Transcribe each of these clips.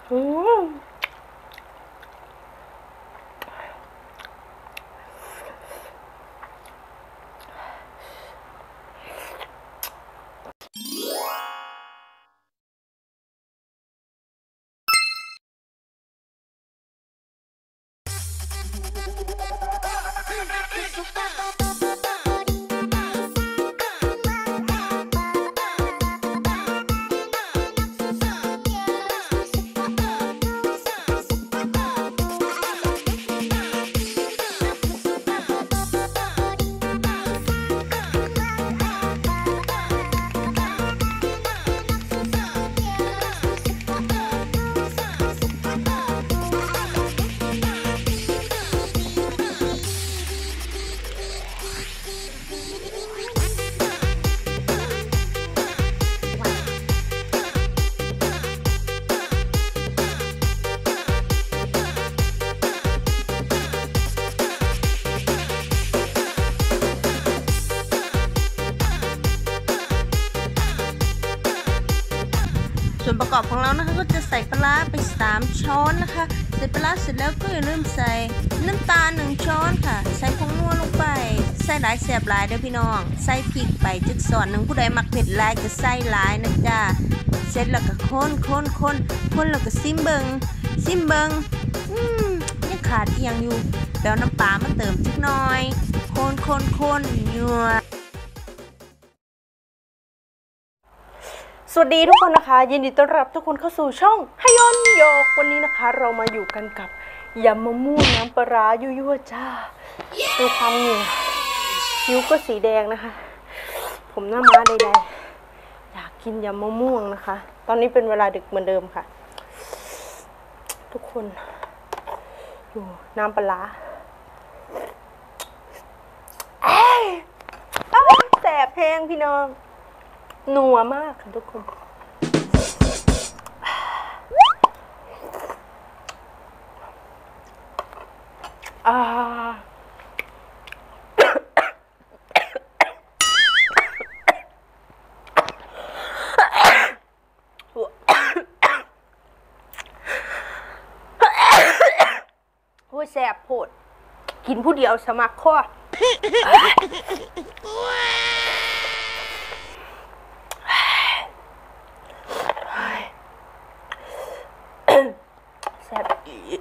อืมส่วนประกอบของเรานะคะก็จะใส่ปลาไป3 ช้อนนะคะใส่ปลาเสร็จแล้วก็อย่าลืมใส่น้ำตาล1 ช้อนค่ะใส่ผงนัวลงไปใส่หลายแสบหลายเด้อพี่น้องใส่พริกไปจักส่วนหนึ่งผู้ใดมักเผ็ดหลายก็ใส่หลายนะจ๊ะเสร็จแล้วก็คนแล้วก็ซิมเบิงยังขาดอีกอย่างอยู่แล้วน้ำปลามาเติมจักหน่อยคนยัวสวัสดีทุกคนนะคะยินดีต้อนรับทุกคนเข้าสู่ช่องฮยอนโยกวันนี้นะคะเรามาอยู่กันกับยำมะม่วงน้ำปลายั่วจ้าดูความเหนียวนิ้วก็สีแดงนะคะผมหน้าม้าใดๆอยากกินยำมะม่วงนะคะตอนนี้เป็นเวลาดึกเหมือนเดิมค่ะทุกคนดูน้ำปลาแสบแพงพี่น้องนัวมากค่ะทุกคนโอ้ยแสบโพดกินผู้เดียวสมัครข้อแซ่บอีก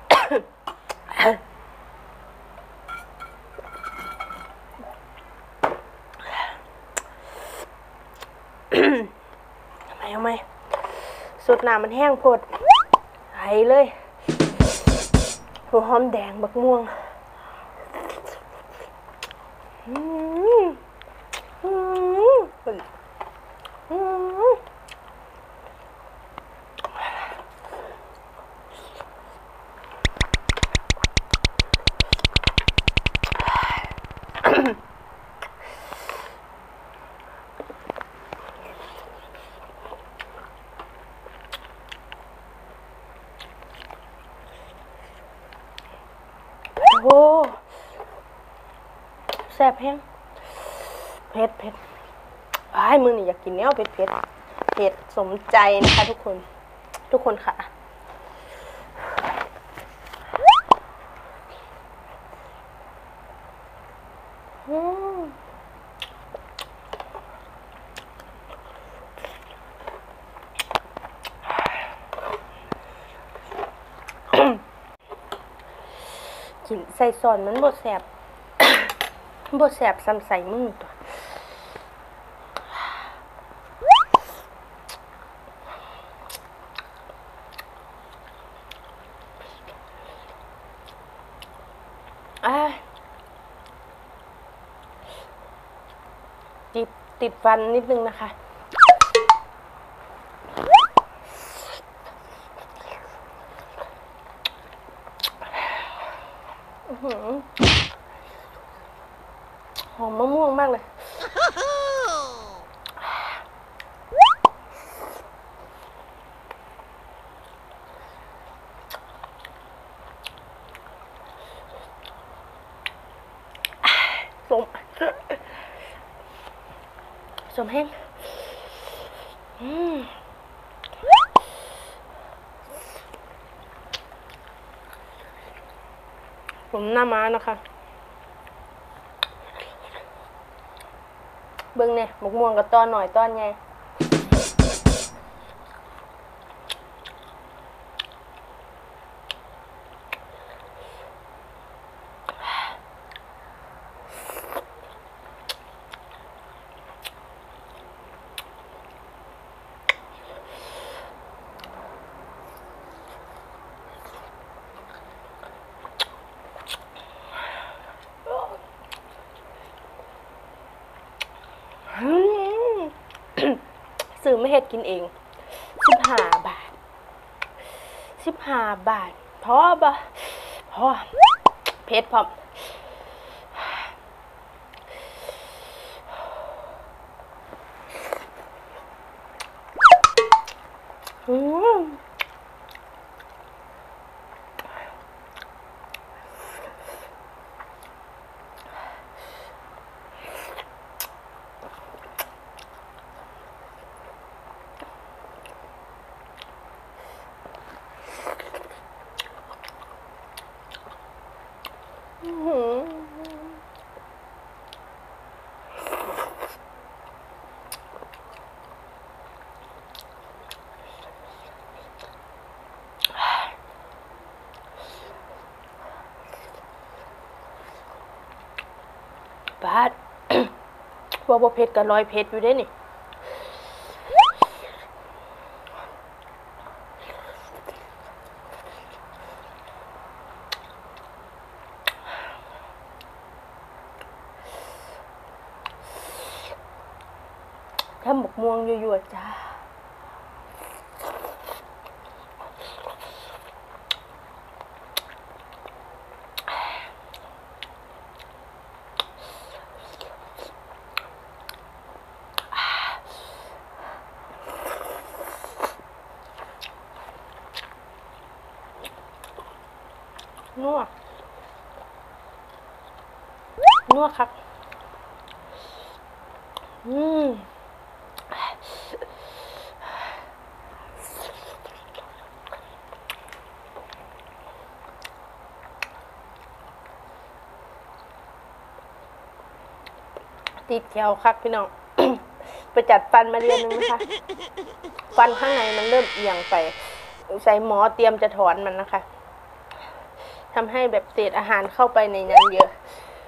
ทำไมสุดหนามันแห้งโพดไหลเลยหัวหอมแดงบักม่วงโอ้แซ่บแห้งเผ็ดไอ้มือนี่อยากกินเนี้ยเผ็ดสมใจนะคะทุกคนค่ะกินใส่ซอนมันบดแสบ ซ้ำใส่มือตัวติดฟันนิดนึงนะคะหอมมะม่วงมากเลยสมแห้งผมหน้าม้านะคะเบิ่งเนี่ยหมกม่วงกับต้อนหน่อยต้อนไงซื้อไม่เห็ดกินเอง15 บาท15 บาทพอปะพอเผ็ดพอบาทว่าบ่เผ็ดกับ100 เผ็ดอยู่ได้นี่แค่หมกม่วงยั่วๆจ้านัวครับติดแถวครับพี่น้อง ไปจัดฟันมาเดือนนึงนะคะ ฟันข้างในมันเริ่มเอียงไปใส่หมอเตรียมจะถอนมันนะคะทำให้แบบเศษอาหารเข้าไปในนั้นเยอะ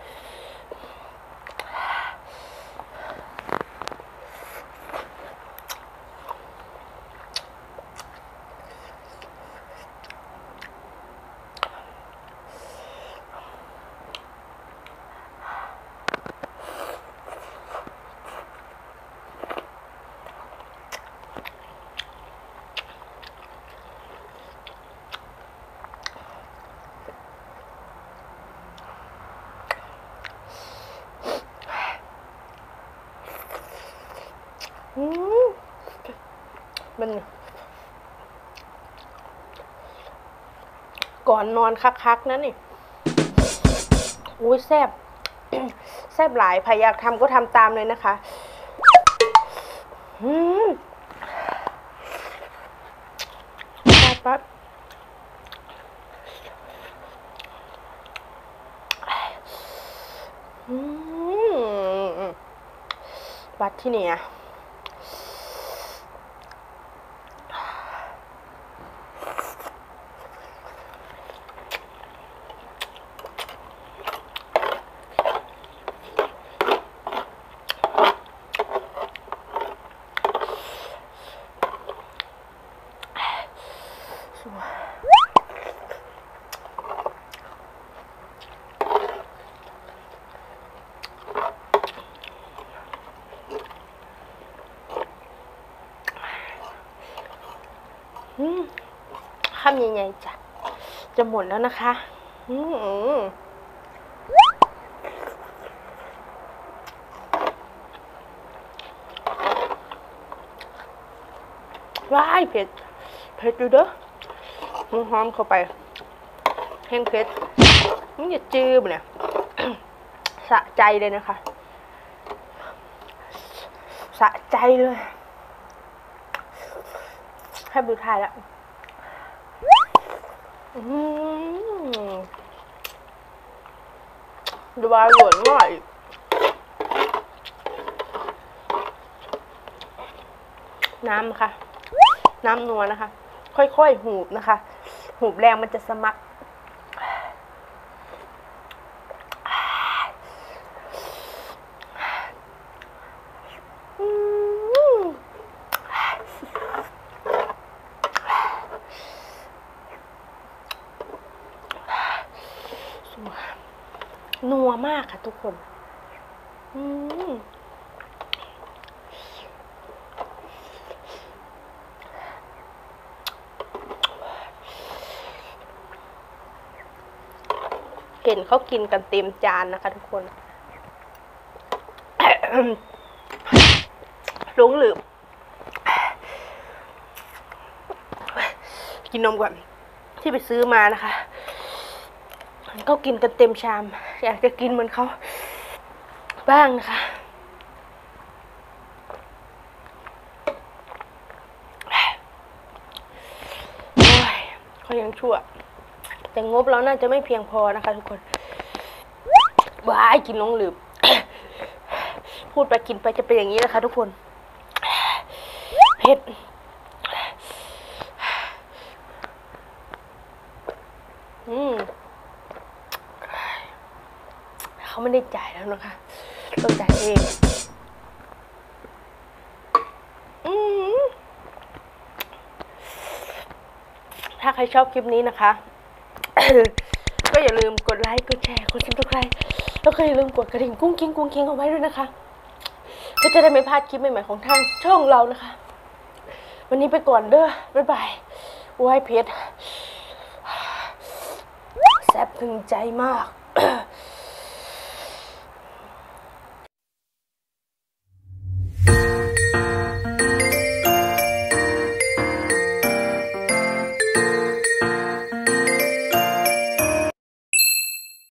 มันก่อนนอนคักๆนะนี่อุ้ยแซ่บ แซ่บหลายใครอยากทำก็ทำตามเลยนะคะปั๊บวัดที่นี่อะคำใหญ่ๆจ้ะจะหมดแล้วนะคะว้ายเผ็ดอยู่เด้อมันหอมเข้าไปแห้งเผ็ดมันจะจืดเนี่ย สะใจเลยนะคะสะใจเลยให้ดูทายแล้วดูบาหลวนมากอีกน้ำค่ะน้ำนัวนะคะค่อยๆหูบนะคะหูบแรงมันจะสมัครนัวมากค่ะทุกคนเห็นเขากินกันเต็มจานนะคะทุกคนหลงลืมกินนมก่อนที่ไปซื้อมานะคะเขากินกันเต็มชามอยากจะกินเหมือนเขาบ้างนะคะโอ้ยเขายังชั่วแต่งบเราน่าจะไม่เพียงพอนะคะทุกคนว้ายกินลงลืม พูดไปกินไปจะเป็นอย่างนี้นะคะทุกคนเผ็ดเขาไม่ได้จ่ายแล้วนะคะเราจ่ายเองถ้าใครชอบคลิปนี้นะคะ ก็อย่าลืมกดไลค์กดแชร์กดซับสไครต์แล้วก็อย่าลืมกดกระดิ่งกุ้งกิ้งเอาไว้ด้วยนะคะก็จะได้ไม่พลาดคลิปใหม่ๆของทางช่องเรานะคะวันนี้ไปก่อนเด้อบ๊ายบายว้ายเพชรแซ่บถึงใจมาก